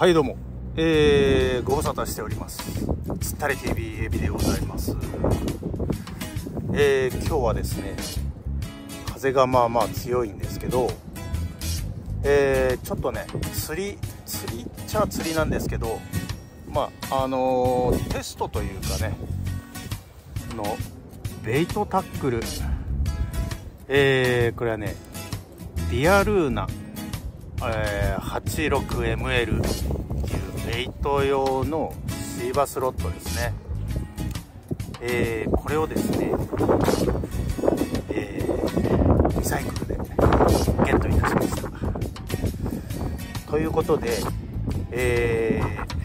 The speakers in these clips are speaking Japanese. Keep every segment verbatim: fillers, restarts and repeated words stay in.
はいどうも、えー、ご無沙汰しております。つったれ ティービー エビでございます。えー、今日はですね、風がまあまあ強いんですけど、えー、ちょっとね釣り釣りっちゃ釣りなんですけど、まああのー、テストというかねのベイトタックル、えー、これはねリアルーナ、えー、はちじゅうろくエムエル っていうベイト用のシーバスロッドですね。えー、これをですね、えー、リサイクルでゲットいたしました。ということで、え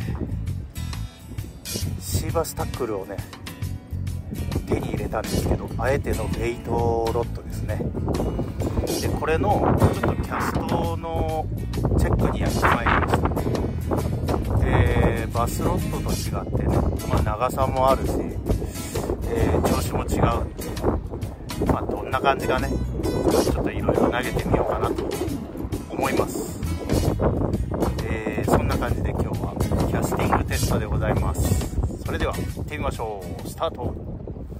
ー、シーバスタックルをね手に入れたんですけど、あえてのベイトロッドですね。でこれのちょっとキャストのチェックにやってまいりました。えー、バスロッドと違ってね、まあ、長さもあるし、えー、調子も違うんで、まあ、どんな感じかねちょっといろいろ投げてみようかなと思います。えー、そんな感じで今日はキャスティングテストでございます。それでは行ってみましょう。スタート。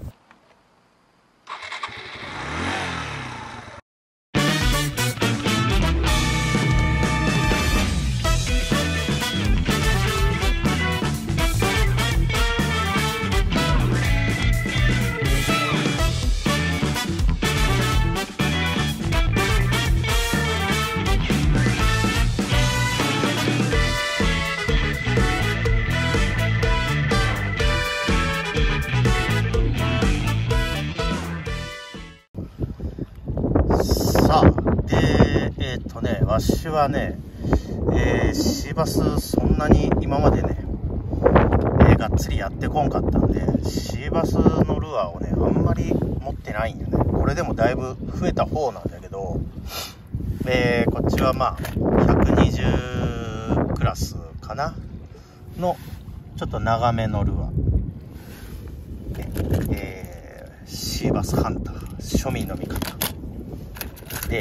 さあ、で、えっとね、わしはね、えー、シーバスそんなに今までね、えー、がっつりやってこんかったんで、シーバスのルアーをね、あんまり持ってないんよね。これでもだいぶ増えた方なんだけど、えー、こっちはまあ、ひゃくにじゅうクラスかなの、ちょっと長めのルアー。えー、シーバスハンター、庶民の味方。で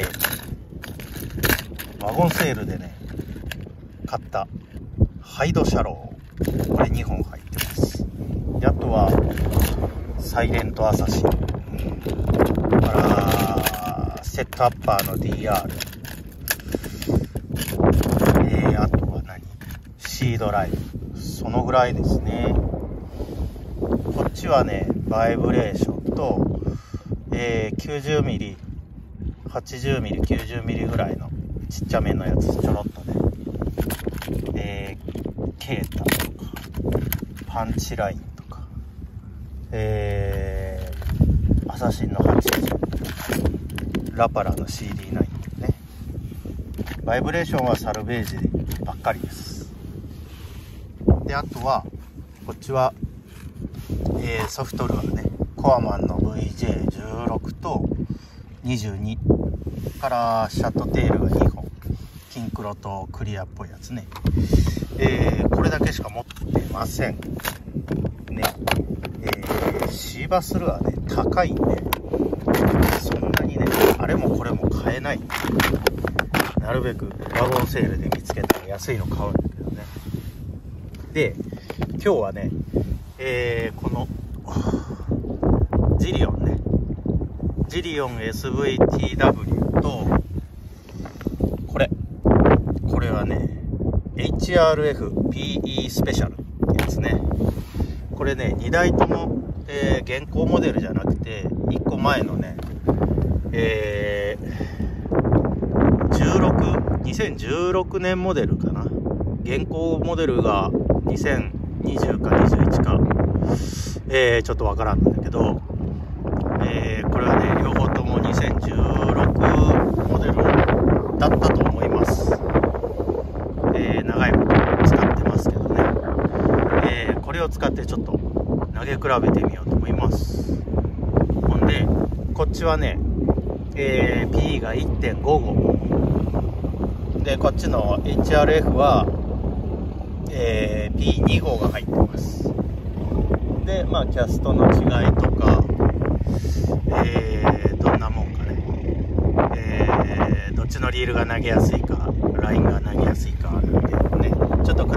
ワゴンセールでね買ったハイドシャロー、これにほん入ってます。であとはサイレントアサシン、からセットアッパーの ディーアール、えー、あとは何シードライブ、そのぐらいですね。こっちはねバイブレーションと、えー、きゅうじゅうミリはちじゅうミリ、きゅうじゅうミリぐらいのちっちゃめのやつちょろっとね、えー、ケータとかパンチラインとか、えー、アサシンのはちじゅう、ラパラの シーディーナイン ね。バイブレーションはサルベージばっかりです。であとはこっちは、えー、ソフトルアーね、コアマンの ブイジェーじゅうろく とにじゅうにからシャットテールがにほん、キンクロとクリアっぽいやつね。えー、これだけしか持ってませんね。えー、シーバスルアーね高いんで、そんなにねあれもこれも買えないんで、なるべくワゴンセールで見つけたら安いの買うんだけどね。で今日はね、えー、このジリオンね、ジリオン エスブイティーダブリュー とこれこれはね エイチアールエフピーイー スペシャルってやつね。これねにだいとも、えー、現行モデルじゃなくていっこまえのね、えー、じゅうろくにせんじゅうろくねんモデルかな。現行モデルがにせんにじゅうかにじゅういちか、えー、ちょっとわからんんだけど、えー、これはね両方ともにせんじゅうろくモデルだったと思います。えー、長いこと使ってますけどね、えー、これを使ってちょっと投げ比べてみようと思います。ほんでこっちはね、えー、P が いってんごご で、こっちの エイチアールエフ は、えー、ピーにご が入ってます。でまあキャストの違いとか、えー、どんなもんかね、えー、どっちのリールが投げやすいか、ラインが投げやすいかなんてね、ちょっと比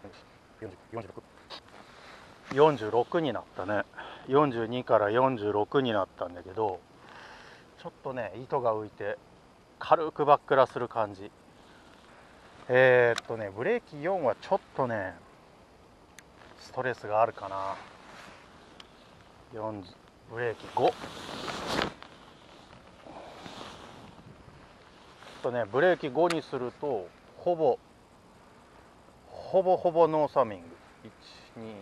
よんじゅうろくになったね。よんじゅうにからよんじゅうろくになったんだけど、ちょっとね糸が浮いて軽くバックラする感じ。えー、っとねブレーキよんはちょっとねストレスがあるかな。よんじゅうブレーキごとねブレーキごにするとほぼほぼほぼノーサミング。いちに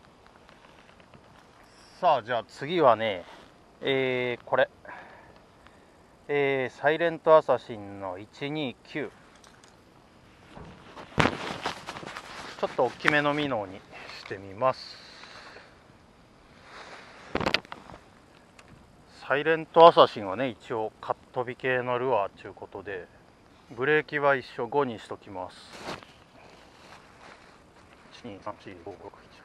さあじゃあ次はねえー、これえー、サイレントアサシンのいちにきゅう、ちょっと大きめのミノにしてみます。サイレントアサシンはね一応カットビ系のルアーということで、ブレーキは一緒ごにしときます。いちにさんしごごろくなな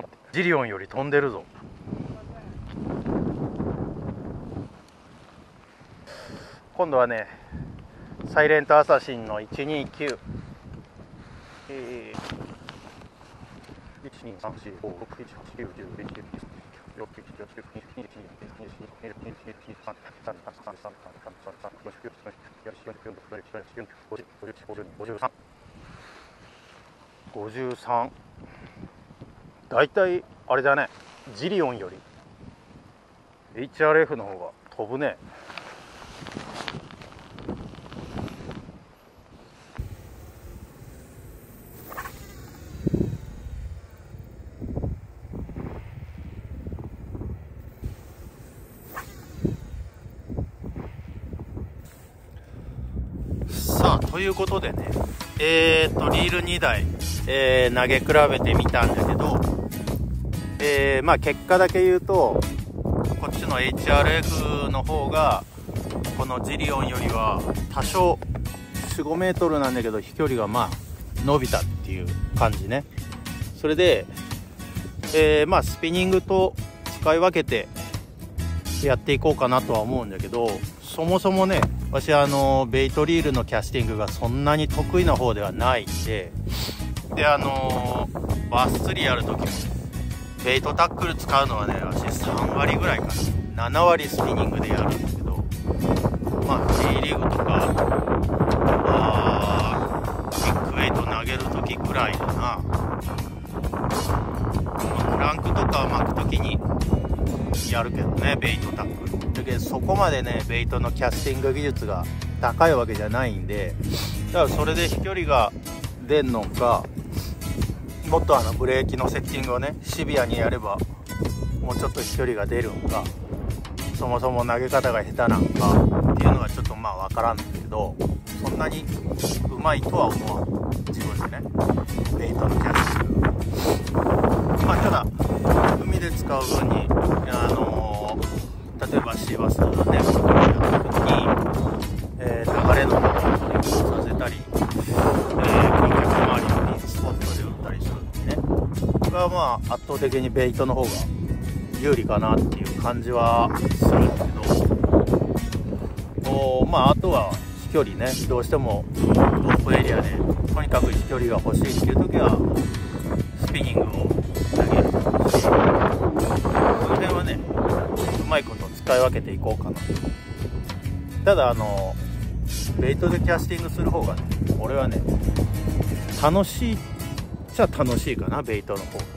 待って、ジリオンより飛んでるぞ。今度はね、サイレントアサシンのいちにきゅう、えー、いちにさんしごろくしちはちきゅうじゅういちじゅうにじゅうさんじゅうよんじゅうごじゅうろくじゅうななじゅうはちじゅうきゅうじゅうじゅういちじゅうにじゅうさんじゅうよんじゅうごじゅうろくじゅうななじゅうはちじゅうきゅうじゅうじゅういちじゅうにじゅうさんじゅうよんじゅうごじゅうろくじゅうななじゅうはちじゅうきゅうじゅうじゅういちじゅうにじゅうさんじゅうよんじゅうごじゅうろくじゅうななじゅうはちじゅうきゅうじゅうじゅういちじゅうにじゅうさんじゅうよんじゅうごじゅうろくジューシーごじゅうさん、だいたいあれだね、ジリオンより エイチアールエフ の方が飛ぶね。さあ、ということでね、えーとリールにだい、えー、投げ比べてみたんだけど、えー、まあ結果だけ言うと、こっちの エイチアールエフ の方がこのジリオンよりは多少 よん、ごメートルなんだけど、飛距離がまあ伸びたっていう感じね。それで、えー、まあスピニングと使い分けてやっていこうかなとは思うんだけど、そもそもね、私あのベイトリールのキャスティングがそんなに得意な方ではないんで、であのバス釣りやる時もベイトタックル使うのはね、私さんわりぐらいかな。ななわりスピニングでやるんだけど、まあ J リーグとか、あービッグウェイト投げるときくらいかな。まあ、クランクとか巻くときにやるけどね、ベイトタックル。だけどそこまでね、ベイトのキャスティング技術が高いわけじゃないんで、だからそれで飛距離が出んのか、もっとあのブレーキのセッティングをねシビアにやればもうちょっと飛距離が出るんか、そもそも投げ方が下手なんかっていうのはちょっとまあ分からんだけど、そんなにうまいとは思わん、自分でね、ベイトのキャスティング。まあただ海で使う分にあのー、例えばシーバスとかねやった時に、えー、流れの方をトリックさせたり、えー、観客周りのピンスポットで打ったりするんでね、これはまあ圧倒的にベイトの方が有利かなっていう感じはするんだけど、おまああとは飛距離ね、どうしてもオープンエリアでとにかく飛距離が欲しいっていう時はスピニングを投げるし、その辺はねうまいこと使い分けていこうかな。ただあのベイトでキャスティングする方がね、俺はね楽しいっちゃ楽しいかな、ベイトの方がね。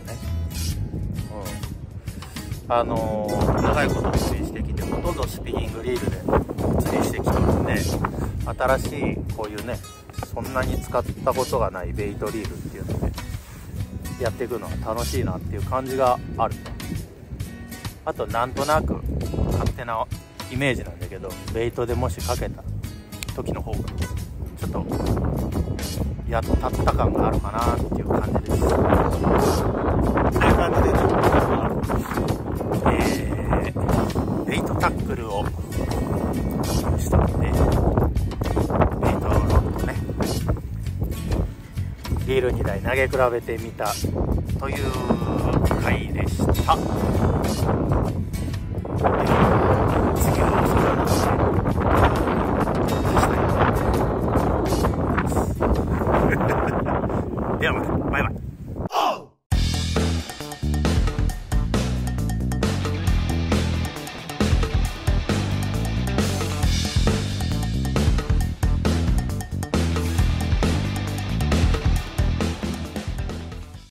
うん、あのー、長いこと釣りしてきてほとんどスピニングリールで釣りしてきてるんで、新しいこういうねそんなに使ったことがないベイトリールっていうのでやっていくのが楽しいなっていう感じがある。あとなんとなく勝手なイメージなんだけど、ベイトでもしかけた時の方がちょっとやったった感があるかなっていう感じです。という感じでね、えー、ベイトタックルをしたので、ベイトロッドねリールにだい投げ比べてみたという回でした。